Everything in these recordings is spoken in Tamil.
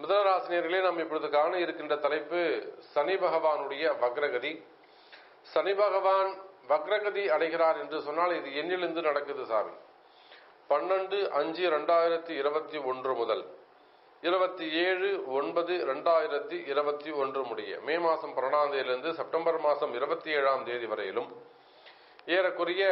மிதுனராசினியர்களே, நாம் இப்பொழுது காண இருக்கின்ற தலைப்பு சனி பகவானுடைய வக்ரகதி. சனி பகவான் வக்ரகதி அடைகிறார் என்று சொன்னால் இது எண்ணிலிருந்து நடக்குது சாமி. 12/5/2021 முதல் 27/9/2021 முடிய மே மாதம் 12ஆம் தேதியிலிருந்து செப்டம்பர் மாதம் 27ஆம் தேதி வரையிலும் ஏறக்குறைய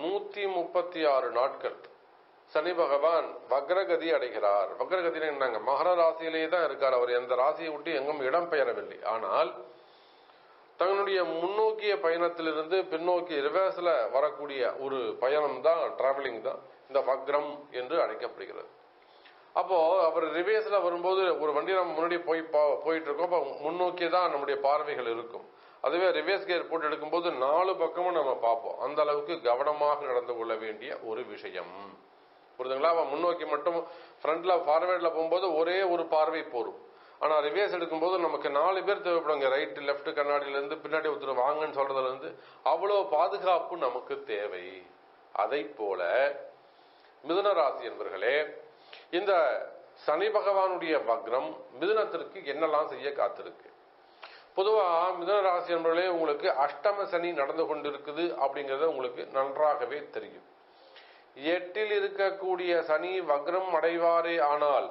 136 நாட்கள் சனி பகவான் வக்ரகதி அடைகிறார். வக்ரகதினா என்னங்க? மகர ராசியிலேயே தான் இருக்கார். அவர் எந்த ராசியை விட்டு எங்கும் இடம் பெயரவில்லை. ஆனால் தன்னுடைய முன்னோக்கிய பயணத்திலிருந்து பின்னோக்கி ரிவர்ஸ்ல வரக்கூடிய ஒரு பயணம் தான், டிராவலிங் தான் இந்த வக்ரம் என்று அழைக்கப்படுகிறது. அப்போ அவர் ரிவர்ஸ்ல வரும்போது ஒரு வண்டி நம்ம முன்னாடி போயிட்டு இருக்கோம். அப்போ முன்னோக்கி தான் நம்முடைய பார்வைகள் இருக்கும். அதுவே ரிவர்ஸ் கியர் போட்டு எடுக்கும்போது 4 பக்கமும் நம்ம பார்ப்போம். அந்த அளவுக்கு கவனமாக நடந்து கொள்ள வேண்டிய ஒரு விஷயம். புரியுதுங்களா? அவன் முன்னோக்கி மட்டும் ஃப்ரண்ட்ல ஃபார்வேர்ட்ல போகும்போது ஒரே ஒரு பார்வை போரும். ஆனா ரிவர்ஸ் எடுக்கும்போது நமக்கு 4 பேர் தேவைப்படுங்க. ரைட் லெப்ட் கண்ணாடியில இருந்து பின்னாடி ஒருத்தர் வாங்கன்னு சொல்றதுல இருந்து அவ்வளவு பாதுகாப்பு நமக்கு தேவை. அதை போல மிதுன ராசி என்பர்களே, இந்த சனி பகவானுடைய வக்ரம் மிதுனத்திற்கு என்னெல்லாம் செய்ய காத்திருக்கு? பொதுவா மிதுன ராசி என்பர்களே, உங்களுக்கு அஷ்டம சனி நடந்து கொண்டிருக்குது அப்படிங்கறது உங்களுக்கு நன்றாகவே தெரியும். 8ல் இருக்கக்கூடிய சனி வக்ரம் அடைவாரே ஆனால்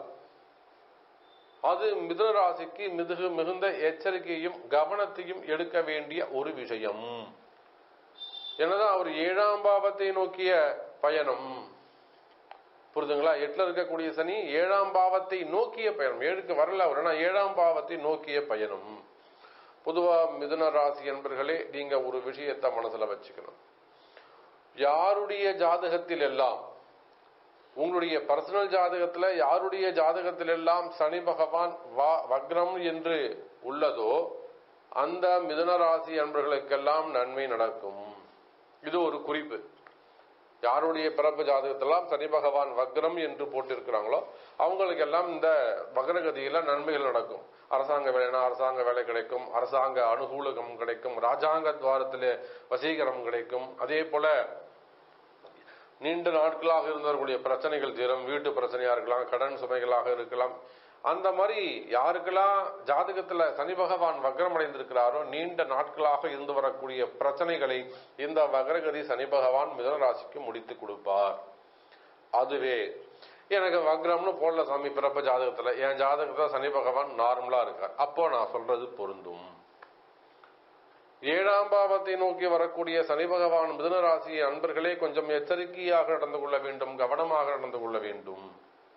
அது மிதுன ராசிக்கு மிகுந்த எச்சரிக்கையும் கவனத்தையும் எடுக்க வேண்டிய ஒரு விஷயம். என்னதான் அவர் 7ஆம் பாவத்தை நோக்கிய பயணம். புரிதுங்களா? 8ல் இருக்கக்கூடிய சனி 7ஆம் பாவத்தை நோக்கிய பயணம். 7க்கு வரல அவர், 7ஆம் பாவத்தை நோக்கிய பயணம். பொதுவா மிதுன ராசி என்பர்களே, நீங்க ஒரு விஷயத்தை மனசுல வச்சுக்கணும். யாருடைய ஜாதகத்தில் எல்லாம், உங்களுடைய பர்சனல் ஜாதகத்துல யாருடைய ஜாதகத்தில் எல்லாம் சனி பகவான் வக்ரம் என்று உள்ளதோ அந்த மிதுன ராசி என்பர்களுக்கெல்லாம் நன்மை நடக்கும். இது ஒரு குறிப்பு. யாருடைய பிறப்பு ஜாதகத்தெல்லாம் சனி பகவான் வக்ரம் என்று போட்டிருக்கிறாங்களோ அவங்களுக்கெல்லாம் இந்த வக்ரகதியில நன்மைகள் நடக்கும். அரசாங்க வேலைனா அரசாங்க வேலை கிடைக்கும், அரசாங்க அனுகூலகம் கிடைக்கும், ராஜாங்க துவாரத்திலே வசீகரம் கிடைக்கும். அதே போல நீண்ட நாட்களாக இருந்தவர்களுடைய பிரச்சனைகள் தீரும். வீட்டு பிரச்சனையா இருக்கலாம், கடன் சுமைகளாக இருக்கலாம். அந்த மாதிரி யாருக்கெல்லாம் ஜாதகத்துல சனி பகவான் வக்ரம் அடைந்திருக்கிறாரோ நீண்ட நாட்களாக இருந்து வரக்கூடிய பிரச்சனைகளை இந்த வக்ரகதி சனி பகவான் மிதுன ராசிக்கு முடித்து கொடுப்பார். அதுவே எனக்கு வக்ரம்னு போடல சாமி பிறப்பு ஜாதகத்துல, என் ஜாதகத்துல சனி பகவான் நார்மலா இருக்கார், அப்போ நான் சொல்றது பொருந்தும். 7ஆம் பாவத்தை நோக்கி வரக்கூடிய சனி பகவான் மிதுன ராசி அன்பர்களே கொஞ்சம் எச்சரிக்கையாக நடந்து கொள்ள வேண்டும், கவனமாக நடந்து கொள்ள வேண்டும்.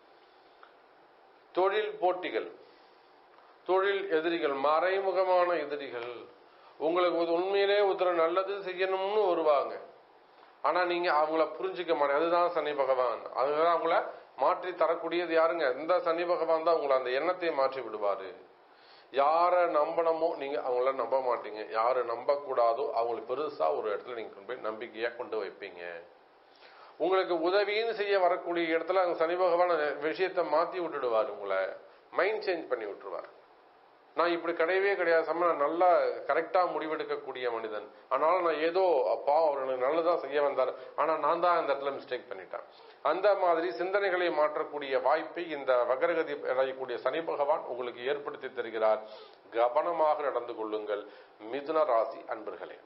தொழில் போட்டிகள், தொழில் எதிரிகள், மறைமுகமான எதிரிகள், உங்களுக்கு உண்மையிலே ஒருத்தர் நல்லது செய்யணும்னு வருவாங்க. ஆனா நீங்க அவங்கள புரிஞ்சுக்க மாட்டேங்க. அதுதான் சனி பகவான். அதுதான் அவங்கள மாற்றி தரக்கூடியது யாருங்க? இந்த சனி பகவான் தான் உங்களை அந்த எண்ணத்தை மாற்றி விடுவாரு. யாரை நம்பணுமோ நீங்க அவங்கள நம்ப மாட்டீங்க, யாரை நம்ப கூடாதோ அவங்களுக்கு பெருசா ஒரு இடத்துல நீங்க கொண்டு போய் நம்பிக்கையா கொண்டு வைப்பீங்க. உங்களுக்கு உதவின்னு செய்ய வரக்கூடிய இடத்துல அங்க சனி பகவான் விஷயத்தை மாத்தி விட்டுடுவார், உங்களை மைண்ட் சேஞ்ச் பண்ணி விட்டுருவார். நான் இப்படி கிடையவே கிடையாது, நான் நல்லா கரெக்டா முடிவெடுக்கக்கூடிய மனிதன், ஆனாலும் நான் ஏதோ அப்பா அவர் எனக்கு நல்லதான் செய்ய வந்தார், ஆனா நான் தான் அந்த இடத்துல மிஸ்டேக் பண்ணிட்டேன். அந்த மாதிரி சிந்தனைகளை மாற்றக்கூடிய வாய்ப்பை இந்த வக்ரகதி அடையக்கூடிய சனி பகவான் உங்களுக்கு ஏற்படுத்தி தருகிறார். கவனமாக நடந்து கொள்ளுங்கள் மிதுன ராசி அன்பர்களே.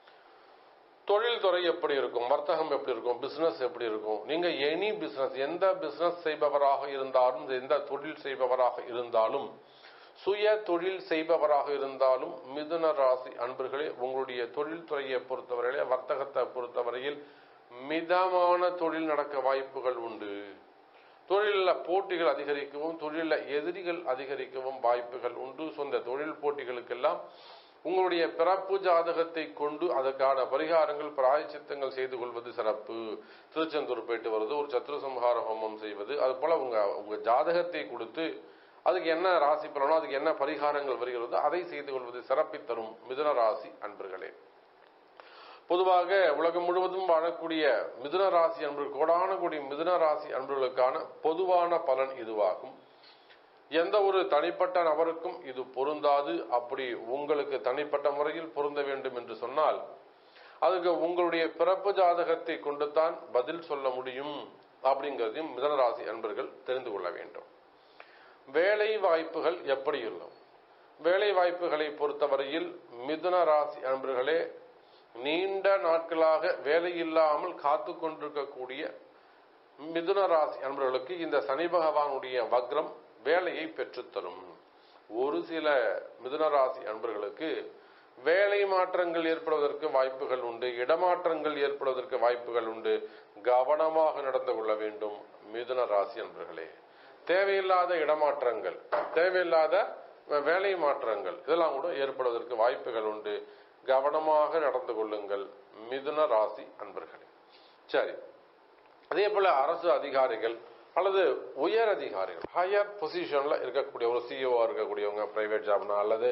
தொழில் துறை எப்படி இருக்கும், வர்த்தகம் எப்படி இருக்கும், பிசினஸ் எப்படி இருக்கும்? நீங்க எனி பிசினஸ், எந்த பிசினஸ் செய்பவராக இருந்தாலும், எந்த தொழில் செய்பவராக இருந்தாலும், சுய தொழில் செய்பவராக இருந்தாலும் மிதுன ராசி அன்பர்களே, உங்களுடைய தொழில் துறையை பொறுத்தவரையிலே, வர்த்தகத்தை பொறுத்தவரையில் மிதமான தொழில் நடக்க வாய்ப்புகள் உண்டு. தொழில போட்டிகள் அதிகரிக்கவும், தொழில எதிரிகள் அதிகரிக்கவும் வாய்ப்புகள் உண்டு. சொந்த தொழில் போட்டிகளுக்கெல்லாம் உங்களுடைய பிறப்பு ஜாதகத்தை கொண்டு அதற்கான பரிகாரங்கள் பிராயச்சித்தங்கள் செய்து கொள்வது சிறப்பு. திருச்செந்தூர் போயிட்டு வருது, ஒரு சத்ருசம்ஹார ஹோமம் செய்வது, அது போல உங்க ஜாதகத்தை கொடுத்து அதுக்கு என்ன ராசி பலனோ அதுக்கு என்ன பரிகாரங்கள் வருகிறதோ அதை செய்து கொள்வது சிறப்பை தரும் மிதுன ராசி அன்பர்களே. பொதுவாக உலகம் முழுவதும் வாழக்கூடிய மிதுன ராசி அன்பர்கள், கோடான கோடி மிதுன ராசி அன்பர்களுக்கான பொதுவான பலன் இதுவாகும். எந்த ஒரு தனிப்பட்ட நபருக்கும் இது பொருந்தாது. அப்படி உங்களுக்கு தனிப்பட்ட முறையில் பொருந்த வேண்டும் என்று சொன்னால் அதுக்கு உங்களுடைய பிறப்பு ஜாதகத்தை கொண்டுதான் பதில் சொல்ல முடியும் அப்படிங்கிறதையும் மிதுன ராசி அன்பர்கள் தெரிந்து கொள்ள வேண்டும். வேலை வாய்ப்புகள் எப்படி இருக்கும்? வேலை வாய்ப்புகளை பொறுத்தவரையில் மிதுன ராசி அன்பர்களே, நீண்ட நாட்களாக வேலை இல்லாமல் காத்து கொண்டிருக்கக்கூடிய மிதுன ராசி அன்பர்களுக்கு இந்த சனி பகவானுடைய வக்ரம் வேலையை பெற்றுத்தரும். ஒரு சில மிதுன ராசி அன்பர்களுக்கு வேலை மாற்றங்கள் ஏற்படுவதற்கு வாய்ப்புகள் உண்டு, இடமாற்றங்கள் ஏற்படுவதற்கு வாய்ப்புகள் உண்டு. கவனமாக நடந்து கொள்ள வேண்டும் மிதுன ராசி அன்பர்களே. தேவையில்லாத இடமாற்றங்கள், தேவையில்லாத வேலை மாற்றங்கள் இதெல்லாம் கூட ஏற்படுவதற்கு வாய்ப்புகள் உண்டு. கவனமாக நடந்து கொள்ளுங்கள் மிதுன ராசி அன்பர்களே. சரி, அதே போல அரசு அதிகாரிகள் அல்லது உயர் அதிகாரிகள், ஹையர் பொசிஷன்ல இருக்கக்கூடிய ஒரு சிஇஓ இருக்கக்கூடியவங்க பிரைவேட் ஜாப்னா, அல்லது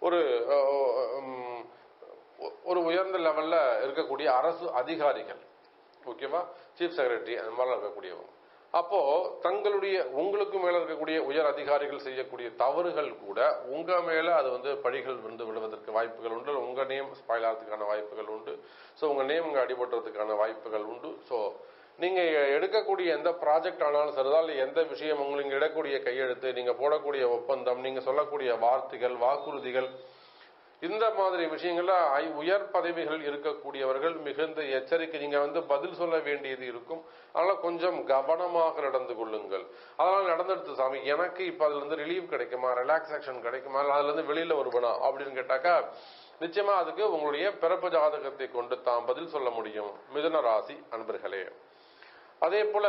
ஒரு உயர்ந்த லெவல்ல இருக்கக்கூடிய அரசு அதிகாரிகள், ஓகேவா, சீஃப் செக்ரட்டரி அந்த மாதிரி இருக்கக்கூடியவங்க, அப்போ தங்களுடைய உங்களுக்கு மேல இருக்கக்கூடிய உயர் அதிகாரிகள் செய்யக்கூடிய தவறுகள் கூட உங்க மேல அது பழிகள் விழுவதற்கு வாய்ப்புகள் உண்டு. உங்க நேம் ஸ்பாயில் ஆகிறதுக்கான வாய்ப்புகள் உண்டு. ஸோ உங்க நேம் இங்க அடிபடுறதுக்கான வாய்ப்புகள் உண்டு. ஸோ நீங்க எடுக்கக்கூடிய எந்த ப்ராஜெக்ட் ஆனாலும் சரிதான், இல்லை எந்த விஷயம் உங்களுக்கு இடக்கூடிய கையெழுத்து, நீங்க போடக்கூடிய ஒப்பந்தம், நீங்க சொல்லக்கூடிய வார்த்தைகள், வாக்குறுதிகள், இந்த மாதிரி விஷயங்கள்ல உயர் பதவிகள் இருக்கக்கூடியவர்கள் மிகுந்த எச்சரிக்கை. நீங்க பதில் சொல்ல வேண்டியது இருக்கும். அதனால கொஞ்சம் கவனமாக நடந்து கொள்ளுங்கள். அதனால நடந்துடுது சாமி, எனக்கு இப்ப அதுல ரிலீவ் கிடைக்குமா, ரிலாக்ஸேஷன் கிடைக்குமா, அதுல இருந்து வெளியில வருவனா அப்படின்னு கேட்டாக்கா, நிச்சயமா அதுக்கு உங்களுடைய பிறப்பு ஜாதகத்தை கொண்டு தான் பதில் சொல்ல முடியும் மிதுன ராசி அன்பர்களே. அதே போல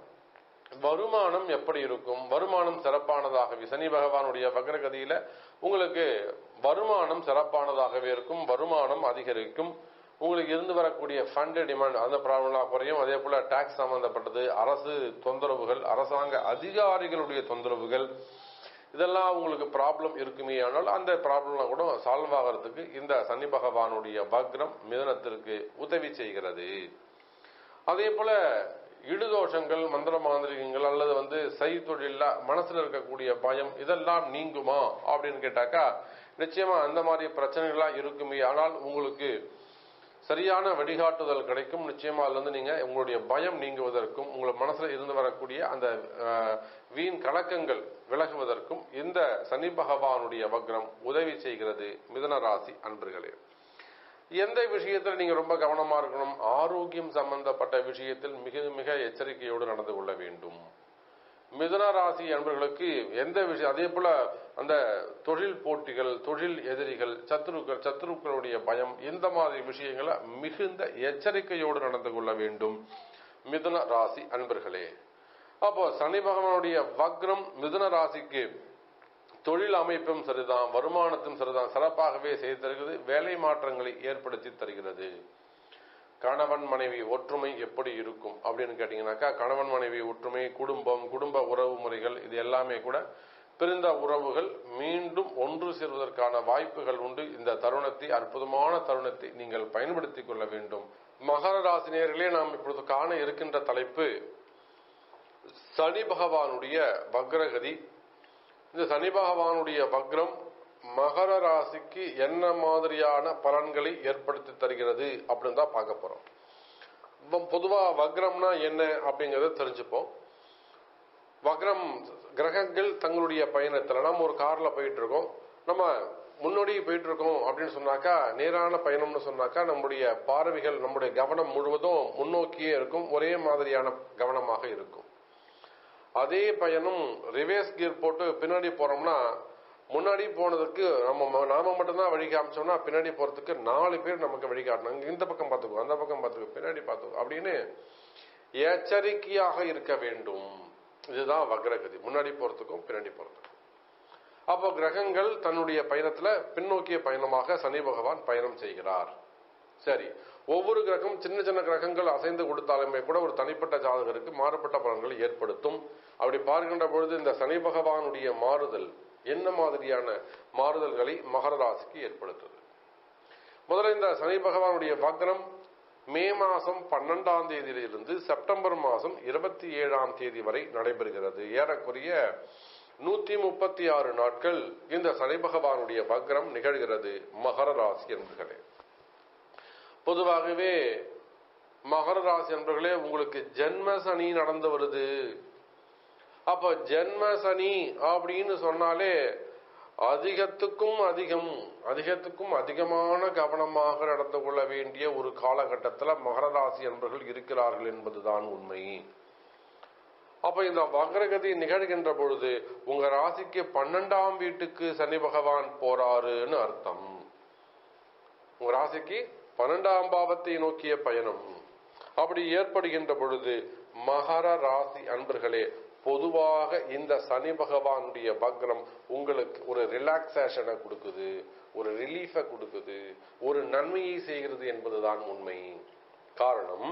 வருமானம் எப்படி இருக்கும்? வருமானம் சிறப்பானதாகவே சனி பகவானுடைய வக்ரகதியில உங்களுக்கு வருமானம் சிறப்பானதாகவே இருக்கும். வருமானம் அதிகரிக்கும். உங்களுக்கு இருந்து வரக்கூடிய ஃபண்ட் டிமாண்ட் அந்த ப்ராப்ளம்லாம் குறையும். அதே போல டாக்ஸ் சம்பந்தப்பட்டது, அரசு தொந்தரவுகள், அரசாங்க அதிகாரிகளுடைய தொந்தரவுகள், இதெல்லாம் உங்களுக்கு ப்ராப்ளம் இருக்குமே. ஆனால் அந்த ப்ராப்ளம்லாம் கூட சால்வ் ஆகிறதுக்கு இந்த சனி பகவானுடைய வக்ரம் மிதுனத்திற்கு உதவி செய்கிறது. அதே போல இடுதோஷங்கள், மந்திர மாந்திரிகங்கள் அல்லது செய்தொழில மனசுல இருக்கக்கூடிய பயம் இதெல்லாம் நீங்குமா அப்படின்னு கேட்டாக்கா, நிச்சயமா அந்த மாதிரி பிரச்சனைகள்லாம் இருக்குமே. ஆனால் உங்களுக்கு சரியான வழிகாட்டுதல் கிடைக்கும். நிச்சயமா அதுல நீங்க உங்களுடைய பயம் நீங்குவதற்கும், உங்கள் மனசுல இருந்து வரக்கூடிய அந்த வீண் கலக்கங்கள் விலகுவதற்கும் இந்த சனி பகவானுடைய வக்ரம் உதவி செய்கிறது மிதுன ராசி அன்பர்களே. எந்த விஷயத்தில் நீங்க ரொம்ப கவனமா இருக்கணும்? ஆரோக்கியம் சம்பந்தப்பட்ட விஷயத்தில் மிக மிக எச்சரிக்கையோடு நடந்து கொள்ள வேண்டும் மிதுன ராசி அன்பர்களுக்கு. எந்த விஷயம், அதே போல அந்த தொழில் போட்டிகள், தொழில் எதிரிகள், சத்துருக்களுடைய பயம், இந்த மாதிரி விஷயங்களை மிகுந்த எச்சரிக்கையோடு நடந்து கொள்ள வேண்டும் மிதுன ராசி அன்பர்களே. அப்போ சனி பகவானுடைய வக்ரம் மிதுன ராசிக்கு தொழில் அமைப்பும் சரிதான், வருமானத்தும் சரிதான், சிறப்பாகவே செய்து தருகிறது. வேலை மாற்றங்களை ஏற்படுத்தி தருகிறது. கணவன் மனைவி ஒற்றுமை எப்படி இருக்கும் அப்படின்னு கேட்டீங்கன்னாக்கா, கணவன் மனைவி ஒற்றுமை, குடும்பம், குடும்ப உறவு முறைகள், இது எல்லாமே கூட பிரிந்த உறவுகள் மீண்டும் ஒன்று சேர்வதற்கான வாய்ப்புகள் உண்டு. இந்த தருணத்தை, அற்புதமான தருணத்தை நீங்கள் பயன்படுத்திக் கொள்ள வேண்டும். மகர ராசினியர்களே, நாம் இப்பொழுது காண இருக்கின்ற தலைப்பு சனி பகவானுடைய வக்ரகதி. இந்த சனி பகவானுடைய வக்ரம் மகர ராசிக்கு என்ன மாதிரியான பலன்களை ஏற்படுத்தி தருகிறது அப்படின்னு தான் பார்க்க போறோம். பொதுவா வக்ரம்னா என்ன அப்படிங்கறத தெரிஞ்சுப்போம். வக்ரம் கிரகங்கள் தங்களுடைய பயணத்துல, நம்ம ஒரு கார்ல போயிட்டு இருக்கோம், நம்ம முன்னோடி போயிட்டு இருக்கோம் அப்படின்னு சொன்னாக்கா, நேரான பயணம்னு சொன்னாக்கா நம்முடைய பார்வைகள், நம்முடைய கவனம் முழுவதும் முன்னோக்கியே இருக்கும், ஒரே மாதிரியான கவனமாக இருக்கும். அதே பயணம் ரிவர்ஸ் கியர் போட்டு பின்னாடி போறோம்னா, முன்னாடி போனதுக்கு நாம மட்டும்தான் வழி காமிச்சோம்னா, பின்னாடி போறதுக்கு 4 பேர் நமக்கு வழி காட்டணும். இந்த பக்கம் பார்த்துக்கோ, அந்த பக்கம் பார்த்துக்கோ, பின்னாடி பார்த்துக்கோ அப்படின்னு எச்சரிக்கையாக இருக்க வேண்டும். இதுதான் வக்ரகதி, முன்னாடி போறதுக்கும் பின்னாடி போறதுக்கும். அப்போ கிரகங்கள் தன்னுடைய பயணத்துல பின்னோக்கிய பயணமாக சனி பகவான் பயணம் செய்கிறார். சரி, ஒவ்வொரு கிரகம் சின்ன சின்ன கிரகங்கள் அசைந்து கொடுத்தாலுமே கூட ஒரு தனிப்பட்ட ஜாதகருக்கு மாறுபட்ட பலன்களை ஏற்படுத்தும். அப்படி பார்க்கின்ற பொழுது இந்த சனி பகவானுடைய மாறுதல் என்ன மாதிரியான மாறுதல்களை மகர ராசிக்கு ஏற்படுத்துது? முதல்ல இந்த சனி பகவானுடைய வக்ரம் மே மாசம் 12ஆம் தேதியிலிருந்து செப்டம்பர் மாசம் 27ஆம் தேதி வரை நடைபெறுகிறது. ஏறக்குறைய 136 நாட்கள் இந்த சனி பகவானுடைய வக்ரம் நிகழ்கிறது மகர ராசி என்பர்களே. பொதுவாகவே மகர ராசி என்பர்களே, உங்களுக்கு ஜென்ம சனி நடந்து வருது. அப்ப ஜென்ம சனி அப்படின்னு சொன்னாலே அதிகத்துக்கும் அதிகமான கவனமாக நடந்து கொள்ள வேண்டிய ஒரு காலகட்டத்தில் மகர ராசி அன்பர்கள் இருக்கிறார்கள் என்பதுதான் உண்மை. அப்ப இந்த வக்ரகதி நிகழ்கின்ற பொழுது உங்க ராசிக்கு 12ஆம் வீட்டுக்கு சனி பகவான் போறாருன்னு அர்த்தம். உங்க ராசிக்கு 12ஆம் பாவத்தை நோக்கிய பயணம் அப்படி ஏற்படுகின்ற பொழுது மகர ராசி அன்பர்களே, பொதுவாக இந்த சனி பகவானுடைய வக்ரம் உங்களுக்கு ஒரு ரிலாக்ஸேஷனை கொடுக்குது, ஒரு ரிலீஃபை கொடுக்குது, ஒரு நன்மையை செய்கிறது என்பதுதான் உண்மை. காரணம்,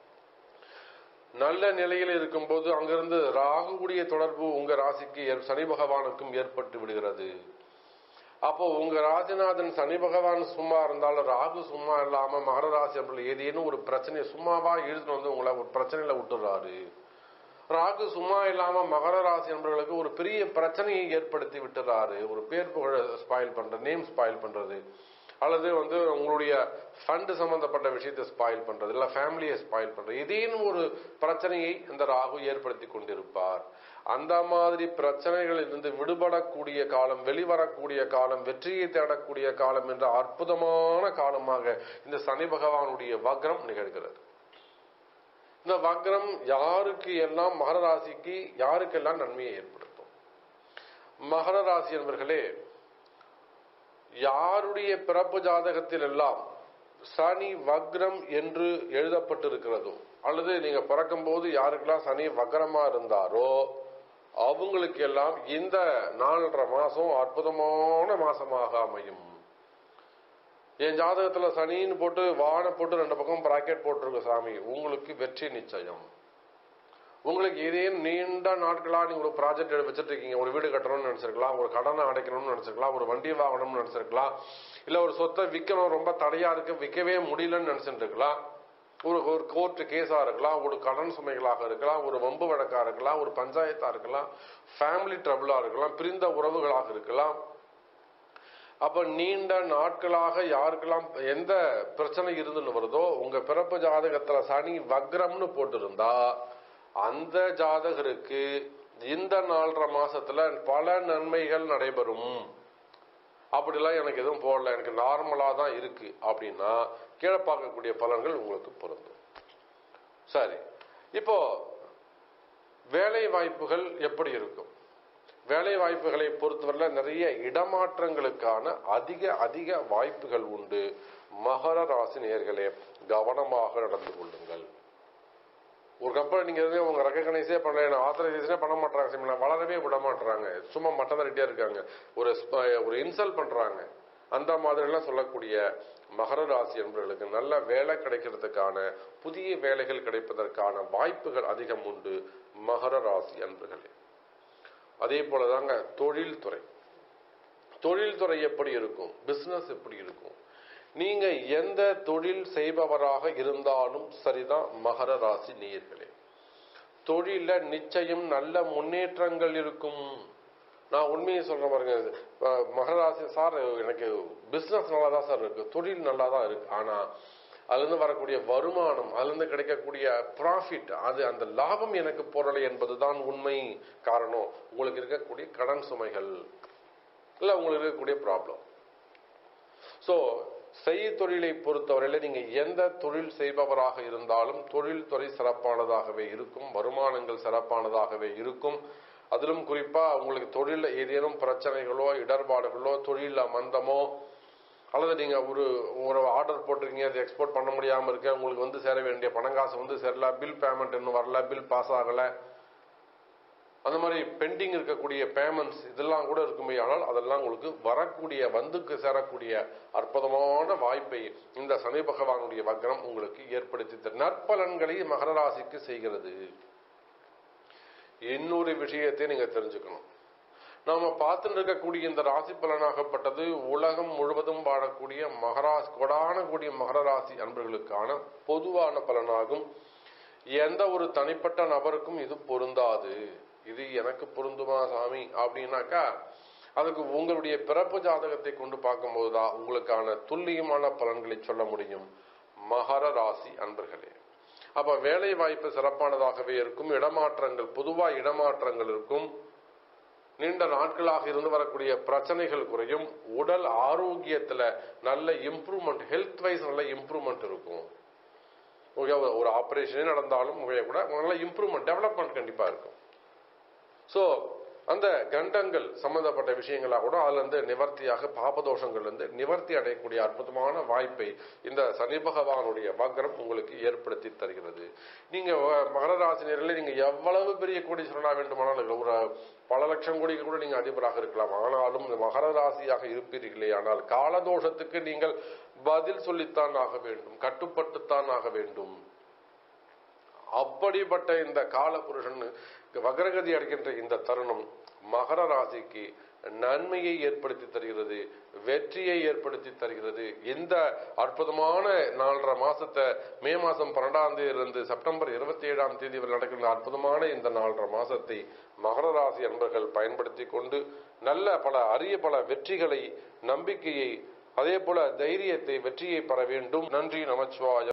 நல்ல நிலையில் இருக்கும்போது அங்கிருந்து ராகுடைய தொடர்பு உங்க ராசிக்கு சனி பகவானுக்கும் ஏற்பட்டு விடுகிறது. அப்போ உங்க ராசிநாதன் சனி பகவான் சும்மா இருந்தாலும் ராகு சும்மா இல்லாம மகர ராசி ஏதேனும் ஒரு பிரச்சனையை சும்மாவா இழுத்து வந்து உங்களை ஒரு பிரச்சனையில விட்டுறாரு. ராகு சும்மா இல்லாம மகர ராசி நண்பர்களுக்கு ஒரு பெரிய பிரச்சனையை ஏற்படுத்தி விட்டுறாரு. ஒரு பேர் புகழ ஸ்பாயில் பண்றது, நேம் ஸ்பாயில் பண்றது, அல்லது உங்களுடைய ஃபண்ட் சம்பந்தப்பட்ட விஷயத்தை ஸ்பாயில் பண்றது, இல்ல ஃபேமிலியை ஸ்பாயில் பண்றது, ஏதேனும் ஒரு பிரச்சனையை இந்த ராகு ஏற்படுத்தி கொண்டிருப்பார். அந்த மாதிரி பிரச்சனைகளில் இருந்து விடுபடக்கூடிய காலம், வெளிவரக்கூடிய காலம், வெற்றியை தேடக்கூடிய காலம் என்ற அற்புதமான காலமாக இந்த சனி பகவானுடைய வக்ரம் நிகழ்கிறது. இந்த வக்ரம் யாருக்கு எல்லாம் மகர ராசிக்கு யாருக்கெல்லாம் நன்மையை ஏற்படுத்தும்? மகர ராசி என்பர்களே, யாருடைய பிறப்பு ஜாதகத்தில் எல்லாம் சனி வக்ரம் என்று எழுதப்பட்டிருக்கிறதோ, அல்லது நீங்க பிறக்கும் போது யாருக்கெல்லாம் சனி வக்ரமா இருந்தாரோ அவங்களுக்கு எல்லாம் இந்த 4.5 மாசம் அற்புதமான மாசமாக அமையும். என் ஜாதகத்துல சனின்னு போட்டு வான போட்டு 2 பக்கம் பிராக்கெட் போட்டிருக்க சாமி, உங்களுக்கு வெற்றி நிச்சயம். உங்களுக்கு ஏதேனும் நீண்ட நாட்களா நீங்க ஒரு ப்ராஜெக்ட் வச்சுட்டு இருக்கீங்க, ஒரு வீடு கட்டணும்னு நினைச்சிருக்கலாம், ஒரு கடனை அடைக்கணும்னு நினைச்சிருக்கலாம், ஒரு வண்டி வாங்கணும்னு நினைச்சிருக்கலாம், இல்ல ஒரு சொத்தை விற்கணும் ரொம்ப தடையா இருக்கு விற்கவே முடியலன்னு நினைச்சிட்டு இருக்கலாம், ஒரு கோர்ட் கேஸா இருக்கலாம், ஒரு கடன் சுமைகளாக இருக்கலாம், ஒரு வம்பு வழக்கா இருக்கலாம், ஒரு பஞ்சாயத்தா இருக்கலாம், ஃபேமிலி ட்ரபிளா இருக்கலாம், பிரிந்த உறவுகளாக இருக்கலாம். அப்ப நீண்ட நாட்களாக யாருக்கெல்லாம் எந்த பிரச்சனை இருந்துன்னு வருதோ உங்க பிறப்பு ஜாதகத்துல சனி வக்ரம்னு போட்டிருந்தா அந்த ஜாதகருக்கு இந்த 4.5 மாசத்துல பல நன்மைகள் நடைபெறும். அப்படிலாம் எனக்கு எதுவும் போடல, எனக்கு நார்மலா தான் இருக்கு அப்படின்னா கீழே பார்க்கக்கூடிய பலன்கள் உங்களுக்கு பொருந்தும். சரி, இப்போ வேலை வாய்ப்புகள் எப்படி இருக்கும்? வேலை வாய்ப்புகளை பொறுத்தவரையில் நிறைய இடமாற்றங்களுக்கான அதிக வாய்ப்புகள் உண்டு. மகர ராசி நேயர்களே, கவனமாக நடந்து கொள்ளுங்கள். ஒரு கம்பெனி நீங்க உங்க ரெகனைஸே பண்ணல, ஆத்தரைசேஷனே பண்ண மாட்டாங்க, வளரவே விட மாட்டாங்க, சும்மா மட்டதரிட்டியா இருக்காங்க, ஒரு இன்சல்ட் பண்றாங்க. அந்த மாதிரி எல்லாம் சொல்லக்கூடிய மகர ராசி என்பவர்களுக்கு நல்ல வேலை கிடைக்கிறதுக்கான, புதிய வேலைகள் கிடைப்பதற்கான வாய்ப்புகள் அதிகம் உண்டு. மகர ராசி அன்பர்களே, அதே போலதாங்க தொழில்துறை எப்படி இருக்கும், பிசினஸ் எப்படி இருக்கும்? நீங்க எந்த தொழில் செய்பவராக இருந்தாலும் சரிதான் மகர ராசி நேயர்களே, தொழில நிச்சயம் நல்ல முன்னேற்றங்கள் இருக்கும். நான் உண்மையை சொல்ற பாருங்க, மகர ராசி சார் எனக்கு பிசினஸ் நல்லா தான் சார் இருக்கு, தொழில் நல்லா தான் இருக்கு, ஆனா அதுல இருந்து வரக்கூடிய வருமானம், அதுல இருந்து கிடைக்கக்கூடிய ப்ராஃபிட், அந்த லாபம் எனக்கு போறலை என்பதுதான் உண்மை. காரணம், உங்களுக்கு இருக்கக்கூடிய கடன் சுமைகள், இல்ல உங்களுக்கு இருக்கக்கூடிய ப்ராப்ளம். சோ தொழிலை பொறுத்தவரையில நீங்க எந்த தொழில் செய்பவராக இருந்தாலும் தொழில்துறை சிறப்பானதாகவே இருக்கும், வருமானங்கள் சிறப்பானதாகவே இருக்கும். அதிலும் குறிப்பா உங்களுக்கு தொழில ஏதேனும் பிரச்சனைகளோ இடர்பாடுகளோ, தொழில மந்தமோ, அல்லது நீங்க ஒரு ஆர்டர் போட்டிருக்கீங்க, அது எக்ஸ்போர்ட் பண்ண முடியாம இருக்க, உங்களுக்கு சேர வேண்டிய பணங்காசு சேரல, பில் பேமெண்ட் இன்னும் வரல, பில் பாஸ் ஆகல, அந்த மாதிரி பெண்டிங் இருக்கக்கூடிய பேமெண்ட்ஸ் இதெல்லாம் கூட இருக்குமே, ஆனால் அதெல்லாம் உங்களுக்கு வரக்கூடிய சேரக்கூடிய அற்புதமான வாய்ப்பை இந்த சனி பகவானுடைய வக்ரம் உங்களுக்கு ஏற்படுத்தி நற்பலன்களை மகர ராசிக்கு செய்கிறது. இன்னொரு விஷயத்தை நீங்க தெரிஞ்சுக்கணும், நாம பார்த்துட்டு இருக்கக்கூடிய இந்த ராசி பலனாகப்பட்டது உலகம் முழுவதும் வாழக்கூடிய கொடானக்கூடிய மகர ராசி அன்பர்களுக்கான பொதுவான பலனாகும். எந்த ஒரு தனிப்பட்ட நபருக்கும் இது பொருந்தாது. இது எனக்கு பொருந்துமா சாமி அப்படின்னாக்கா அதுக்கு உங்களுடைய பிறப்பு ஜாதகத்தை கொண்டு பார்க்கும்போதுதான் உங்களுக்கான துல்லியமான பலன்களை சொல்ல முடியும் மகர ராசி அன்பர்களே. அப்ப வேலை வாய்ப்பு சிறப்பானதாகவே இருக்கும். இடமாற்றங்கள், பொதுவா இடமாற்றங்கள் இருக்கும். நீண்ட நாட்களாக இருந்து வரக்கூடிய பிரச்சனைகள் குறையும். உடல் ஆரோக்கியத்துல நல்ல இம்ப்ரூவ்மெண்ட், ஹெல்த் வைஸ் நல்ல இம்ப்ரூவ்மெண்ட் இருக்கும். ஒரு ஆபரேஷனே நடந்தாலும் கூட நல்ல இம்ப்ரூவ்மெண்ட், டெவலப்மெண்ட் கண்டிப்பா இருக்கும். சோ அந்த கண்டங்கள் சம்பந்தப்பட்ட விஷயங்களா கூட அதுல இருந்து நிவர்த்தியாக, பாபதோஷங்கள் இருந்து நிவர்த்தி அடையக்கூடிய அற்புதமான வாய்ப்பை இந்த சனி பகவானுடைய வக்ரம் உங்களுக்கு ஏற்படுத்தி தருகிறது. நீங்க மகர ராசினியர்களே, நீங்க எவ்வளவு பெரிய கோடீஸ்வரனா வேண்டுமானாலும், ஒரு பல லட்சம் கோடிக்கு கூட நீங்க அதிபராக இருக்கலாம். ஆனாலும் மகர ராசியாக இருப்பீர்களே, ஆனால் காலதோஷத்துக்கு நீங்கள் பதில் சொல்லித்தான் ஆக வேண்டும், கட்டுப்பட்டுத்தான் ஆக வேண்டும். அப்படிப்பட்ட இந்த கால புருஷன் வக்ரகதி அடைகின்ற இந்த தருணம் மகர ராசிக்கு நன்மையை ஏற்படுத்தி தருகிறது, வெற்றியை ஏற்படுத்தி தருகிறது. இந்த அற்புதமான 4.5 மாசத்தை, மே மாசம் 12ஆம் தேதியிலிருந்து செப்டம்பர் 27ஆம் தேதி வரை நடக்கின்ற அற்புதமான இந்த 4.5 மாசத்தை மகர ராசி அன்பர்கள் பயன்படுத்தி கொண்டு நல்ல அரிய பல வெற்றிகளை, நம்பிக்கையை, அதே போல தைரியத்தை, வெற்றியை பெற வேண்டும். நன்றி. நமச்சிவாய.